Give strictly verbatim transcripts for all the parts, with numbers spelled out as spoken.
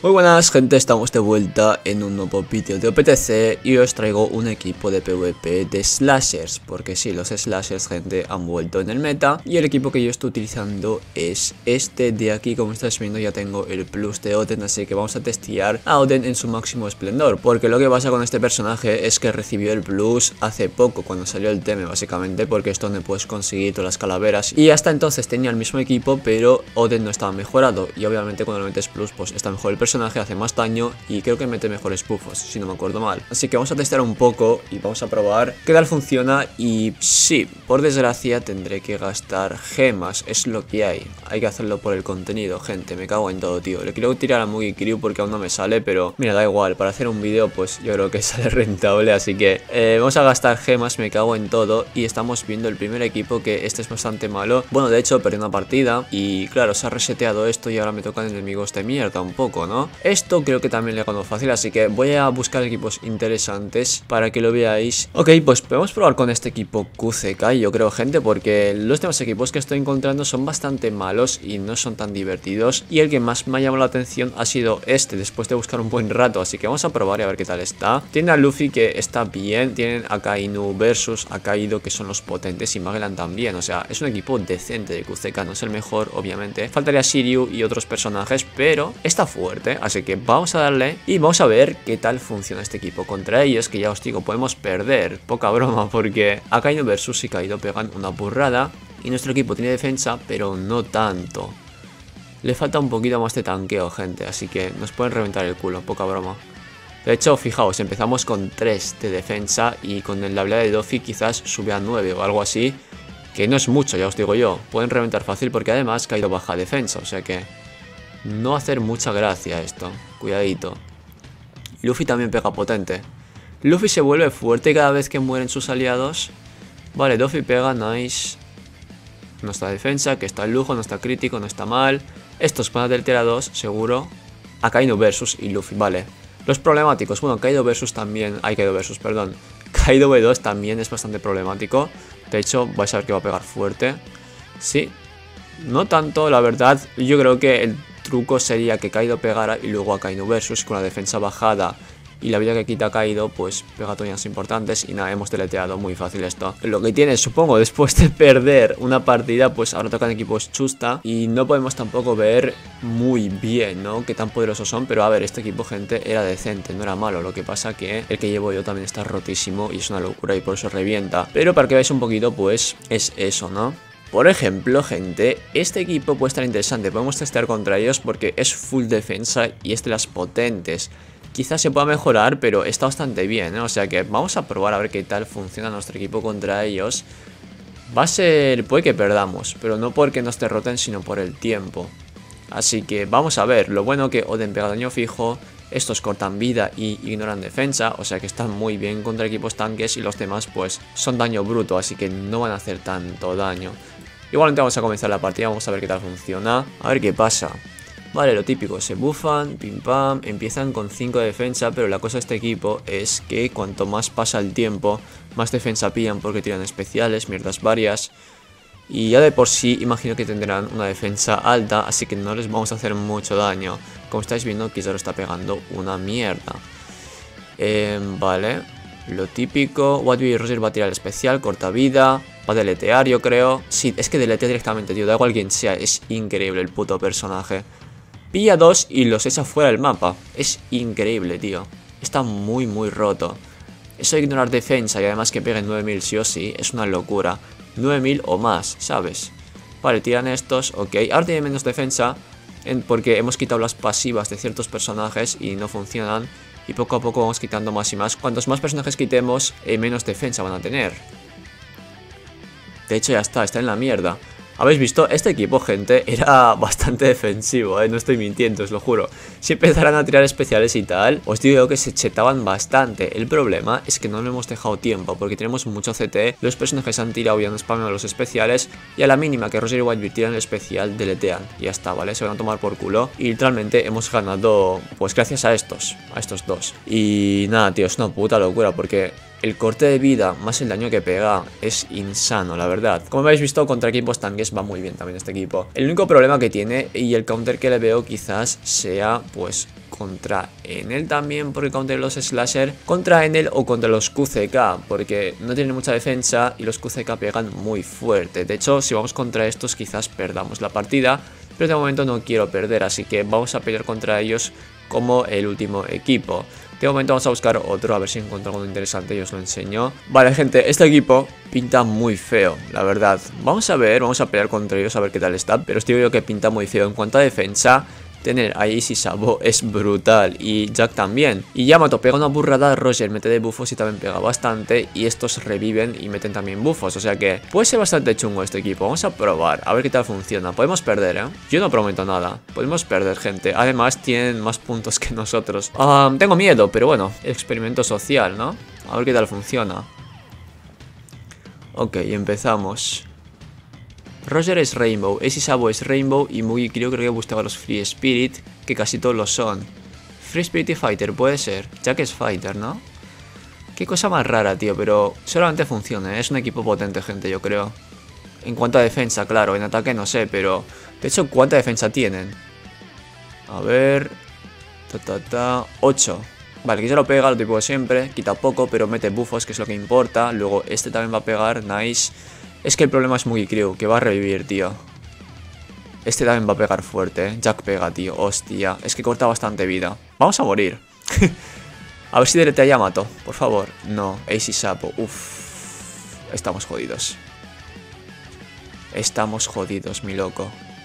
Muy buenas gente, estamos de vuelta en un nuevo vídeo de O P T C y os traigo un equipo de PvP de slashers, porque sí, los slashers gente han vuelto en el meta y el equipo que yo estoy utilizando es este de aquí. Como estáis viendo ya tengo el plus de Oden, así que vamos a testear a Oden en su máximo esplendor, porque lo que pasa con este personaje es que recibió el plus hace poco cuando salió el tema básicamente, porque es donde puedes conseguir todas las calaveras y hasta entonces tenía el mismo equipo pero Oden no estaba mejorado y obviamente cuando lo metes plus pues está mejor el personaje, hace más daño y creo que mete mejores buffos, si no me acuerdo mal. Así que vamos a testear un poco y vamos a probar qué tal funciona. Y sí, por desgracia tendré que gastar gemas, es lo que hay. Hay que hacerlo por el contenido, gente, me cago en todo, tío. Le quiero tirar a Mugi Crew porque aún no me sale, pero mira, da igual, para hacer un vídeo pues yo creo que sale rentable. Así que eh, vamos a gastar gemas, me cago en todo. Y estamos viendo el primer equipo, que este es bastante malo. Bueno, de hecho perdí una partida y claro, se ha reseteado esto y ahora me tocan enemigos de mierda un poco, ¿no? Esto creo que también le gano fácil, así que voy a buscar equipos interesantes para que lo veáis. Ok, pues podemos probar con este equipo Q C K, yo creo, gente, porque los demás equipos que estoy encontrando son bastante malos y no son tan divertidos. Y el que más me ha llamado la atención ha sido este, después de buscar un buen rato, así que vamos a probar y a ver qué tal está. Tiene a Luffy, que está bien, tienen a Kainu versus a Kaido, que son los potentes, y Magellan también, o sea, es un equipo decente de Q C K, no es el mejor, obviamente. Faltaría Shiryu y otros personajes, pero está fuerte. Así que vamos a darle y vamos a ver qué tal funciona este equipo contra ellos, que ya os digo, podemos perder, poca broma, porque a Kaino versus y Kaido pegan una burrada y nuestro equipo tiene defensa, pero no tanto. Le falta un poquito más de tanqueo, gente, así que nos pueden reventar el culo, poca broma. De hecho, fijaos, empezamos con tres de defensa y con la habilidad de Doffy quizás sube a nueve o algo así, que no es mucho, ya os digo yo. Pueden reventar fácil porque además Kaido baja defensa, o sea que no hacer mucha gracia esto, cuidadito. Luffy también pega potente. Luffy se vuelve fuerte cada vez que mueren sus aliados. Vale, Doffy pega, nice. No está defensa, que está el lujo, no está crítico, no está mal. Estos van a deltear a dos, seguro. A Kaino versus y Luffy, vale. Los problemáticos, bueno, Kaido versus también. Hay Kaido versus, perdón. Kaido B dos también es bastante problemático. De hecho, vais a ver que va a pegar fuerte. Sí. No tanto, la verdad. Yo creo que el truco sería que Kaido pegara y luego a Kaino versus con la defensa bajada y la vida que quita Kaido, pues pega toñas importantes. Y nada, hemos deleteado muy fácil esto. Lo que tiene, supongo, después de perder una partida, pues ahora tocan equipos chusta y no podemos tampoco ver muy bien, ¿no?, qué tan poderosos son. Pero a ver, este equipo, gente, era decente, no era malo. Lo que pasa que el que llevo yo también está rotísimo y es una locura y por eso revienta. Pero para que veáis un poquito, pues es eso, ¿no? Por ejemplo, gente, este equipo puede estar interesante. Podemos testear contra ellos porque es full defensa y es de las potentes. Quizás se pueda mejorar, pero está bastante bien, ¿eh? O sea que vamos a probar a ver qué tal funciona nuestro equipo contra ellos. Va a ser... puede que perdamos, pero no porque nos derroten, sino por el tiempo. Así que vamos a ver. Lo bueno que Oden pega daño fijo. Estos cortan vida y ignoran defensa, o sea que están muy bien contra equipos tanques. Y los demás pues son daño bruto, así que no van a hacer tanto daño. Igualmente vamos a comenzar la partida, vamos a ver qué tal funciona, a ver qué pasa. Vale, lo típico, se buffan, pim pam, empiezan con cinco de defensa, pero la cosa de este equipo es que cuanto más pasa el tiempo, más defensa pillan porque tiran especiales, mierdas varias. Y ya de por sí imagino que tendrán una defensa alta, así que no les vamos a hacer mucho daño. Como estáis viendo, Kizaru está pegando una mierda. Eh, vale, lo típico, Whitebeard y Roger va a tirar el especial, corta vida. Va a deletear, yo creo. Sí, es que deletea directamente, tío. Da igual quien sea. Es increíble el puto personaje. Pilla dos y los echa fuera del mapa. Es increíble, tío. Está muy, muy roto. Eso de ignorar defensa y además que peguen nueve mil sí o sí es una locura. nueve mil o más, ¿sabes? Vale, tiran estos, ok. Ahora tiene menos defensa en, porque hemos quitado las pasivas de ciertos personajes y no funcionan. Y poco a poco vamos quitando más y más. Cuantos más personajes quitemos, eh, menos defensa van a tener. De hecho ya está, está en la mierda. ¿Habéis visto? Este equipo, gente, era bastante defensivo, ¿eh? No estoy mintiendo, os lo juro. Si empezaran a tirar especiales y tal, os digo que se chetaban bastante. El problema es que no le hemos dejado tiempo, porque tenemos mucho C T, los personajes han tirado y han spameado los especiales, y a la mínima que Roger y Whitebeard tiran el especial, deletean. Y ya está, ¿vale? Se van a tomar por culo. Y literalmente hemos ganado, pues gracias a estos, a estos dos. Y nada, tío, es una puta locura, porque el corte de vida más el daño que pega es insano, la verdad. Como habéis visto, contra equipos tanques va muy bien también este equipo. El único problema que tiene y el counter que le veo quizás sea, pues, contra Enel también, porque contra los Slasher, contra Enel o contra los Q C K, porque no tienen mucha defensa y los Q C K pegan muy fuerte. De hecho, si vamos contra estos quizás perdamos la partida, pero de momento no quiero perder, así que vamos a pelear contra ellos como el último equipo. De momento vamos a buscar otro, a ver si encuentro algo interesante y os lo enseño. Vale, gente, este equipo pinta muy feo, la verdad. Vamos a ver, vamos a pelear contra ellos a ver qué tal está, pero os digo yo que pinta muy feo. En cuanto a defensa, tener a Easy Sabo es brutal, y Jack también. Y Yamato pega una burrada, Roger mete de buffos y también pega bastante, y estos reviven y meten también buffos, o sea que puede ser bastante chungo este equipo. Vamos a probar, a ver qué tal funciona. Podemos perder, ¿eh? Yo no prometo nada, podemos perder, gente. Además tienen más puntos que nosotros. um, Tengo miedo, pero bueno, experimento social, ¿no? A ver qué tal funciona. Ok, empezamos. Roger es Rainbow, Ace Sabo es Rainbow y Mugi creo, creo que buscaba los Free Spirit, que casi todos lo son. Free Spirit y Fighter, puede ser. Jack es Fighter, ¿no? Qué cosa más rara, tío, pero solamente funciona, ¿eh? Es un equipo potente, gente, yo creo. En cuanto a defensa, claro, en ataque no sé, pero... De hecho, ¿cuánta defensa tienen? A ver... Ta, ta, ta... ocho. Vale, que ya lo pega, lo tipo de siempre, quita poco, pero mete buffos, que es lo que importa. Luego este también va a pegar, nice. Es que el problema es Mugi Crew, que va a revivir, tío. Este también va a pegar fuerte, ¿eh? Jack pega, tío, hostia. Es que corta bastante vida. Vamos a morir. A ver si delete a Yamato, por favor. No, Ace y Sapo, uff. Estamos jodidos. Estamos jodidos, mi loco.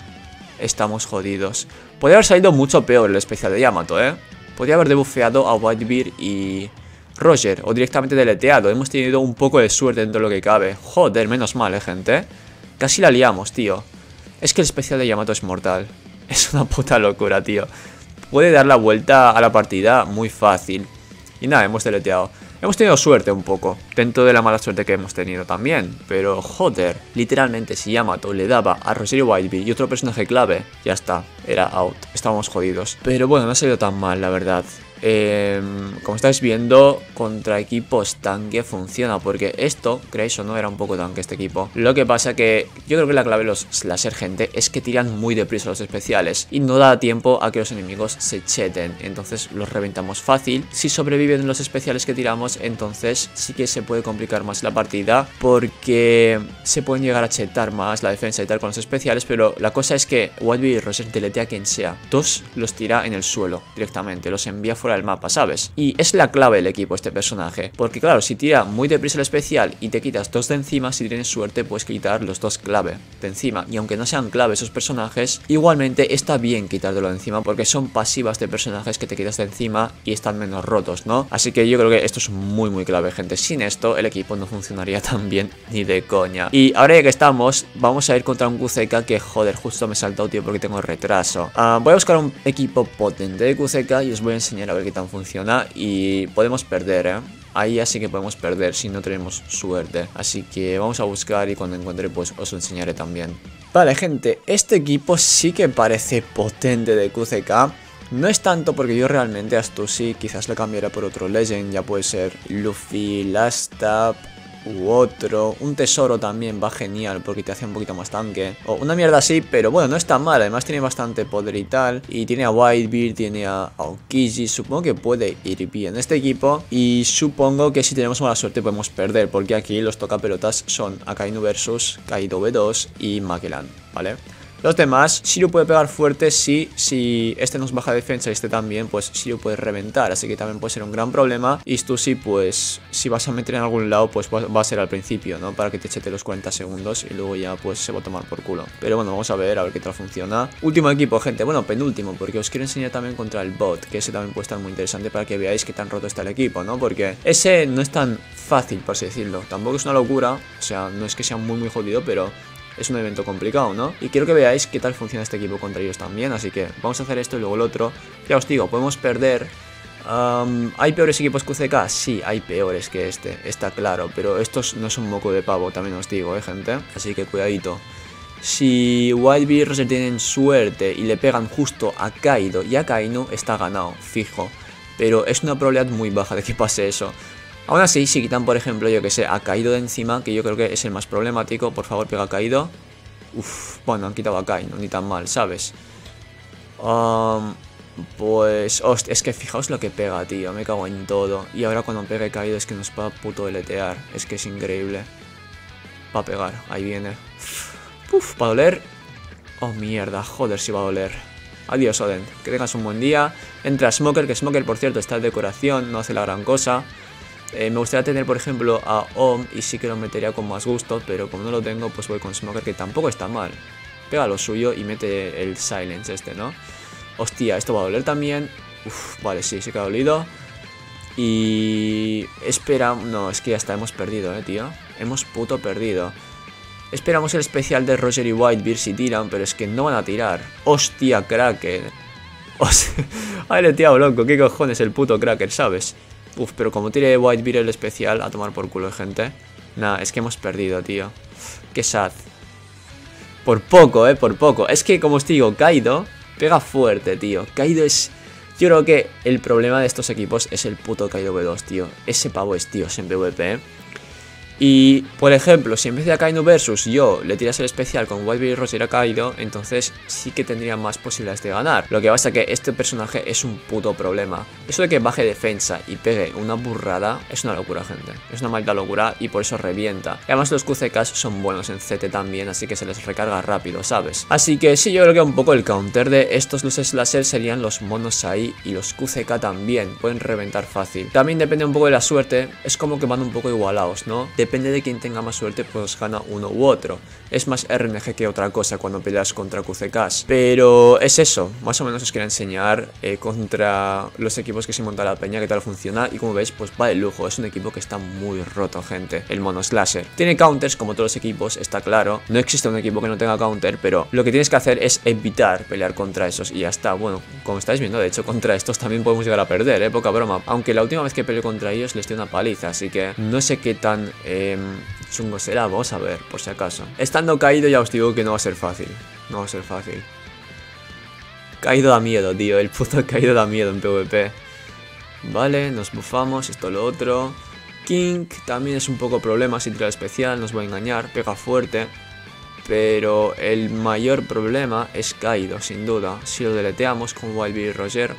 Estamos jodidos. Podría haber salido mucho peor el especial de Yamato, ¿eh? Podría haber debufeado a Whitebeard y... Roger, o directamente deleteado. Hemos tenido un poco de suerte dentro de lo que cabe. Joder, menos mal, eh, gente. Casi la liamos, tío. Es que el especial de Yamato es mortal. Es una puta locura, tío. Puede dar la vuelta a la partida muy fácil. Y nada, hemos deleteado. Hemos tenido suerte un poco, dentro de la mala suerte que hemos tenido también. Pero joder, literalmente si Yamato le daba a Roger y Whitebeard y otro personaje clave, ya está, era out, estábamos jodidos. Pero bueno, no ha salido tan mal, la verdad. Eh, como estáis viendo, contra equipos tanque funciona, porque esto, creéis o no, era un poco tanque este equipo. Lo que pasa que yo creo que la clave de los slasher, gente, es que tiran muy deprisa los especiales y no da tiempo a que los enemigos se cheten, entonces los reventamos fácil. Si sobreviven los especiales que tiramos, entonces sí que se puede complicar más la partida, porque se pueden llegar a chetar más la defensa y tal con los especiales. Pero la cosa es que Whitebeard y Roger deletea a quien sea, dos los tira en el suelo directamente, los envía fuera del mapa, ¿sabes? Y es la clave del equipo este personaje, porque claro, si tira muy deprisa el especial y te quitas dos de encima, si tienes suerte puedes quitar los dos clave de encima, y aunque no sean clave esos personajes, igualmente está bien quitártelo de encima, porque son pasivas de personajes que te quitas de encima y están menos rotos, ¿no? Así que yo creo que esto es muy muy clave, gente. Sin esto el equipo no funcionaría tan bien ni de coña. Y ahora ya que estamos, vamos a ir contra un Q C K que, joder, justo me he saltado, tío, porque tengo retraso. uh, Voy a buscar un equipo potente de Q C K y os voy a enseñar a ver qué tal funciona. Y podemos perder, ¿eh? Ahí ya sí que podemos perder si no tenemos suerte. Así que vamos a buscar y cuando encuentre pues os lo enseñaré también. Vale, gente, este equipo sí que parece potente de Q C K. No es tanto porque yo realmente a Stussy quizás le cambiaré por otro Legend. Ya puede ser Luffy, Lastap u otro. Un tesoro también va genial porque te hace un poquito más tanque. O una mierda así, pero bueno, no está mal. Además tiene bastante poder y tal. Y tiene a Whitebeard, tiene a Aokiji. Supongo que puede ir bien este equipo. Y supongo que si tenemos mala suerte podemos perder, porque aquí los tocapelotas son Akainu versus Kaido B dos y Magellan, ¿vale? Los demás, Shiryu puede pegar fuerte si, si este nos baja defensa y este también, pues Shiryu puede reventar, así que también puede ser un gran problema. Y Stussy, pues, si vas a meter en algún lado, pues va a ser al principio, ¿no? Para que te chete los cuarenta segundos y luego ya, pues, se va a tomar por culo. Pero bueno, vamos a ver, a ver qué tal funciona. Último equipo, gente, bueno, penúltimo, porque os quiero enseñar también contra el bot, que ese también puede estar muy interesante para que veáis qué tan roto está el equipo, ¿no? Porque ese no es tan fácil, por así decirlo. Tampoco es una locura, o sea, no es que sea muy, muy jodido, pero... es un evento complicado, ¿no? Y quiero que veáis qué tal funciona este equipo contra ellos también. Así que vamos a hacer esto y luego el otro. Ya os digo, podemos perder. um, ¿Hay peores equipos Q C K? Sí, hay peores que este, está claro. Pero estos no son moco de pavo, también os digo, eh, gente. Así que cuidadito. Si Whitebeard y Roger tienen suerte y le pegan justo a Kaido y a Akainu, está ganado, fijo. Pero es una probabilidad muy baja de que pase eso. Aún así, si quitan, por ejemplo, yo que sé, a Kaido de encima, que yo creo que es el más problemático. Por favor, pega a Kaido. Uff, bueno, han quitado a Kaido, ni tan mal, ¿sabes? Um, Pues, hostia, es que fijaos lo que pega, tío. Me cago en todo. Y ahora cuando pegue caído es que nos va a puto deletear. Es que es increíble. Va a pegar, ahí viene. Uf, va a doler. Oh, mierda, joder, si va a doler. Adiós, Oden, que tengas un buen día. Entra Smoker, que Smoker, por cierto, está de decoración, no hace la gran cosa. eh, Me gustaría tener, por ejemplo, a Om, y sí que lo metería con más gusto. Pero como no lo tengo, pues voy con Smoker, que tampoco está mal. Pega lo suyo y mete el Silence este, ¿no? Hostia, esto va a doler también. Uf, vale, sí, sí que ha dolido. Y... espera, no, es que ya está, hemos perdido, eh, tío. Hemos puto perdido. Esperamos el especial de Roger y Whitebeard si tiran, pero es que no van a tirar. Hostia, Cracker. O sea, ay, le he tirado loco, qué cojones el puto Cracker, ¿sabes? Uf, pero como tire Whitebeard el especial, a tomar por culo, gente. Nah, es que hemos perdido, tío. Qué sad. Por poco, eh, por poco. Es que, como os digo, Kaido pega fuerte, tío. Kaido es... yo creo que el problema de estos equipos es el puto Kaido V dos, tío. Ese pavo es Dios en PvP, eh. Y, por ejemplo, si en vez de a Kaido versus yo le tiras el especial con Whitebeard y Roger a Kaido, entonces sí que tendría más posibilidades de ganar. Lo que pasa es que este personaje es un puto problema. Eso de que baje defensa y pegue una burrada es una locura, gente. Es una maldita locura y por eso revienta. Y además los Q C Ks son buenos en C T también, así que se les recarga rápido, ¿sabes? Así que sí, yo creo que un poco el counter de estos los Slasher serían los monos ahí y los Q C K también. Pueden reventar fácil. También depende un poco de la suerte. Es como que van un poco igualados, ¿no? Depende de quien tenga más suerte, pues gana uno u otro. Es más R N G que otra cosa cuando peleas contra Q C Ks. Pero es eso, más o menos os quiero enseñar eh, contra los equipos que se monta la peña, qué tal funciona. Y como veis, pues va de lujo. Es un equipo que está muy roto, gente. El mono Slasher. Tiene counters como todos los equipos, está claro. No existe un equipo que no tenga counter, pero lo que tienes que hacer es evitar pelear contra esos y ya está. Bueno, como estáis viendo, de hecho, contra estos también podemos llegar a perder, eh, poca broma. Aunque la última vez que peleé contra ellos les di una paliza, así que no sé qué tan... Eh, chungo será, vamos a ver, por si acaso. Estando Kaido ya os digo que no va a ser fácil. No va a ser fácil. Kaido da miedo, tío. El puto Kaido da miedo en PvP. Vale, nos bufamos, esto lo otro. King también es un poco problema si tira el especial, nos va a engañar, pega fuerte. Pero el mayor problema es Kaido, sin duda. Si lo deleteamos con Whitebeard y Roger,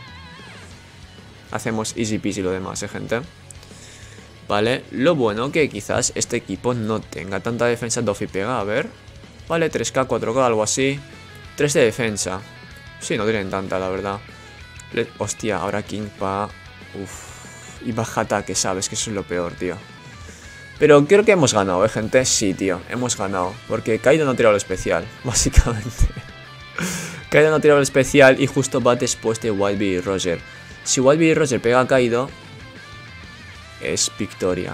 hacemos easy peasy lo demás, eh, gente. Vale, lo bueno que quizás este equipo no tenga tanta defensa. Doffy pega, a ver. Vale, tres K, cuatro K, algo así. tres de defensa. Sí, no tienen tanta, la verdad. Le... hostia, ahora King va... Uff. Y baja ataque, ¿sabes? Que eso es lo peor, tío. Pero creo que hemos ganado, ¿eh, gente? Sí, tío, hemos ganado. Porque Kaido no ha tirado el especial, básicamente. Kaido no ha tirado el especial y justo va después de Whitebeard y Roger. Si Whitebeard y Roger pega a Kaido... es victoria.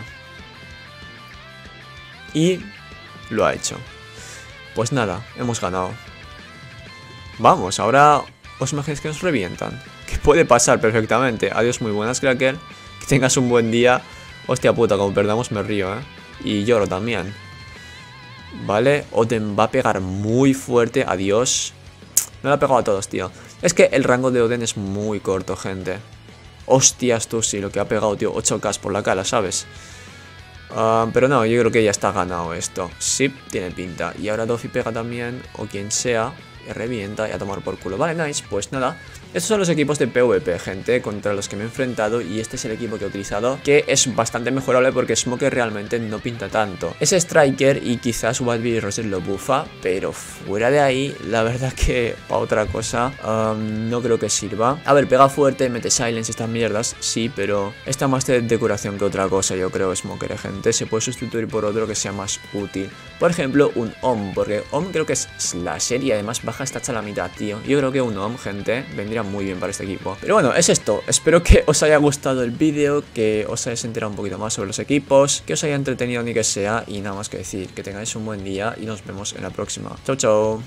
Y lo ha hecho. Pues nada, hemos ganado. Vamos, ahora os imagináis que nos revientan. Que puede pasar perfectamente. Adiós, muy buenas, Cracker. Que tengas un buen día. Hostia puta, como perdamos me río, eh. Y lloro también. Vale, Oden va a pegar muy fuerte. Adiós. No le ha pegado a todos, tío. Es que el rango de Oden es muy corto, gente. Hostias, tú sí, lo que ha pegado, tío. ocho K por la cara, ¿sabes? Uh, pero no, yo creo que ya está ganado esto. Sí, tiene pinta. Y ahora Doffy pega también, o quien sea, y revienta y a tomar por culo. Vale, nice, pues nada. Estos son los equipos de PvP, gente, contra los que me he enfrentado. Y este es el equipo que he utilizado, que es bastante mejorable porque Smoker realmente no pinta tanto. Es Striker y quizás Whitebeard y Roger lo bufa, pero fuera de ahí, la verdad que para otra cosa um, no creo que sirva. A ver, pega fuerte, mete silence, estas mierdas, sí, pero está más de decoración que otra cosa, yo creo, Smoker, gente. Se puede sustituir por otro que sea más útil. Por ejemplo, un Om, porque Om creo que es Slasher y además baja esta a la mitad, tío. Yo creo que un Om, gente, vendría muy bien para este equipo. Pero bueno, es esto. Espero que os haya gustado el vídeo, que os hayáis enterado un poquito más sobre los equipos, que os haya entretenido ni que sea. Y nada más que decir, que tengáis un buen día y nos vemos en la próxima. Chau, chau.